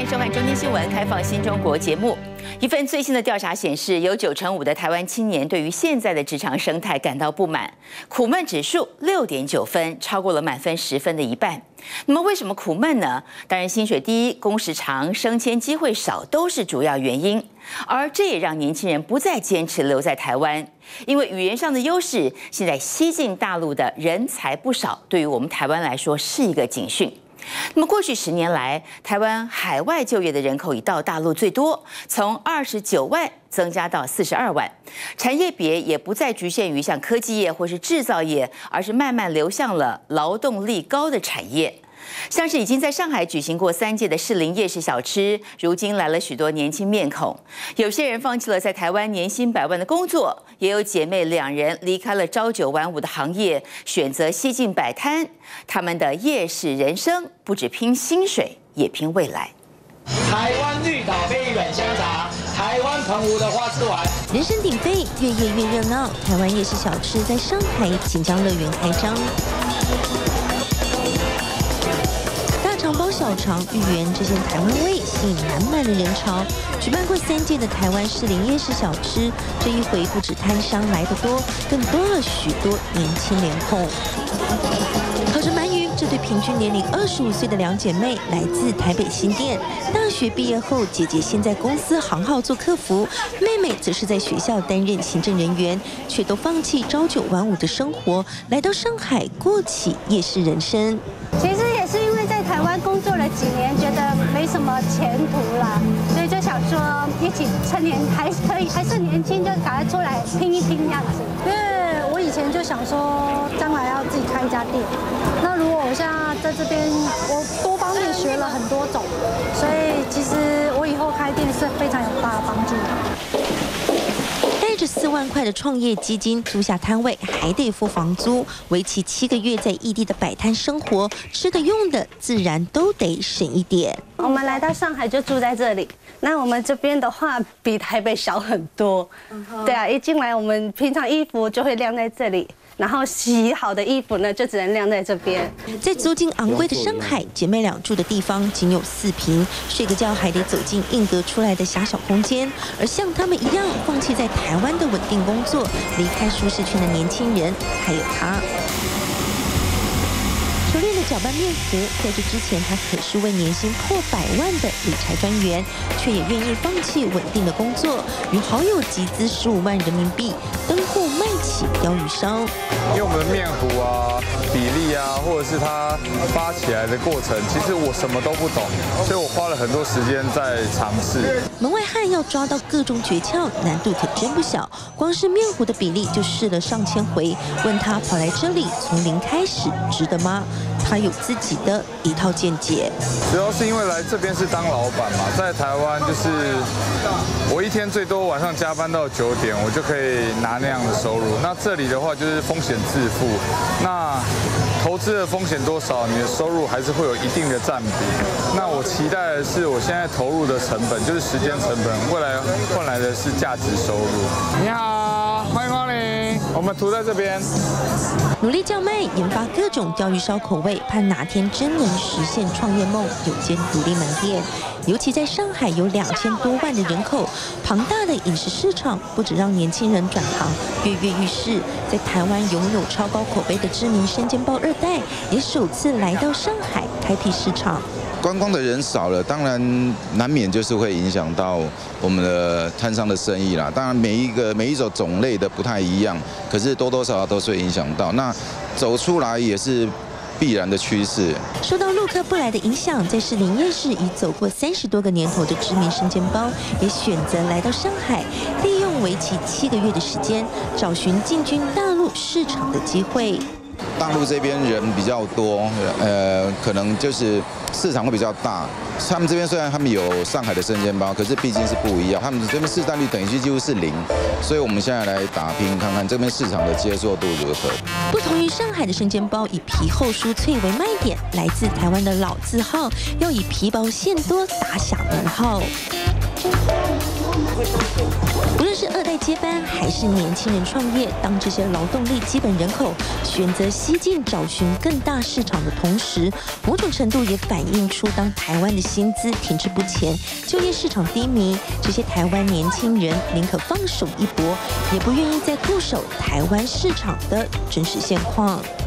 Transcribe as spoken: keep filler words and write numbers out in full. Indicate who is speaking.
Speaker 1: 迎收看《中天新闻开放新中国》节目。一份最新的调查显示，有九成五的台湾青年对于现在的职场生态感到不满，苦闷指数六点九分，超过了满分十分的一半。那么为什么苦闷呢？当然，薪水低、工时长、升迁机会少都是主要原因。而这也让年轻人不再坚持留在台湾，因为语言上的优势，现在西进大陆的人才不少，对于我们台湾来说是一个警讯。那么过去十年来，台湾海外就业的人口已到大陆最多，从二十九万增加到四十二万，产业别也不再局限于像科技业或是制造业，而是慢慢流向了劳动力高的产业。像是已经在上海举行过三届的士林夜市小吃，如今来了许多年轻面孔。有些人放弃了在台湾年薪百万的工作，也有姐妹两人离开了朝九晚五的行业，选择西进摆摊。他们的夜市人生不只拼薪水，也拼未来。
Speaker 2: 台湾绿岛飞软香肠，台湾澎湖的花枝丸，
Speaker 3: 人声鼎沸，越夜越热闹。台湾夜市小吃在上海锦江乐园开张。长包小肠、芋圆这些台湾味吸引满满的人潮。举办过三届的台湾士林夜市小吃，这一回不止摊商来得多，更多了许多年轻脸孔。烤着鳗鱼，这对平均年龄二十五岁的两姐妹来自台北新店。大学毕业后，姐姐先在公司行号做客服，妹妹则是在学校担任行政人员，却都放弃朝九晚五的生活，来到上海过起夜市人生。
Speaker 4: 其实也是因为在台湾工作了几年，觉得没什么前途啦，所以就想说一起趁年还可以还是年轻，就赶快出来拼一拼这样子。因为我以前就想说，将来要自己开一家店。那如果我现在在这边，我多方面学了很多种，所以其实我以后开店是非常有大的帮助的。带着四万块的创业基金租下摊位，还得付房租，为期七个月在异地的摆摊生活，吃的用的自然都得省一点。我们来到上海就住在这里，那我们这边的话比台北小很多。对啊，一进来我们平常衣服就会晾在这里。然后洗好的衣服呢，就只能晾在这边。在租金昂贵的上海，姐妹俩住的地方仅有四坪，睡个觉还得走进硬隔出来的狭小空间。而像他们一样放弃在台湾的稳定工作，离开舒适圈的年轻人，还有他。熟练的搅拌面糊，在这之前，他可是位年薪破百万的理财专员，却也愿意放弃稳定的工作，与好友集资十五万人民币，登户卖起鲷鱼烧。
Speaker 5: 因为我们的面糊啊、比例啊，或者是它发起来的过程，其实我什么都不懂，所以我花了很多时间在尝试。
Speaker 3: 门外汉要抓到各种诀窍，难度可真不小。光是面糊的比例就试了上千回，问他跑来这里从零开始，值得吗？他有自己的一套见解。
Speaker 5: 主要是因为来这边是当老板嘛，在台湾就是我一天最多晚上加班到九点，我就可以拿那样的收入。那这里的话就是风险自负，那投资的风险多少，你的收入还是会有一定的占比。那我期待的是，我现在投入的成本就是时间成本，未来换来的是价值收入。你好，欢迎光临，我们涂在这边。
Speaker 3: 努力叫卖，研发各种鲷鱼烧口味，盼哪天真能实现创业梦，有间独立门店。尤其在上海有两千多万的人口，庞大的饮食市场不止让年轻人转行跃跃欲试，在台湾拥有超高口碑的知名生煎包二代，也首次来到上海开辟市场。
Speaker 6: 观光的人少了，当然难免就是会影响到我们的摊商的生意啦。当然每一个每一种种类的不太一样，可是多多少少都是会影响到。那走出来也是必然的趋势。
Speaker 3: 受到陆客不来的影响，在士林夜市已走过三十多个年头的知名生煎包，也选择来到上海，利用为期七个月的时间，找寻进军大陆市场的机会。
Speaker 6: 大陆这边人比较多，呃，可能就是市场会比较大。他们这边虽然他们有上海的生煎包，可是毕竟是不一样，他们这边市占率等于几乎是零，所以我们现在来打拼看看这边市场的接受度如何。
Speaker 3: 不同于上海的生煎包以皮厚酥脆为卖点，来自台湾的老字号要以皮薄馅多打响门号。 无论是二代接班还是年轻人创业，当这些劳动力基本人口选择西进找寻更大市场的同时，某种程度也反映出当台湾的薪资停滞不前，就业市场低迷，这些台湾年轻人宁可放手一搏，也不愿意再固守台湾市场的真实现况。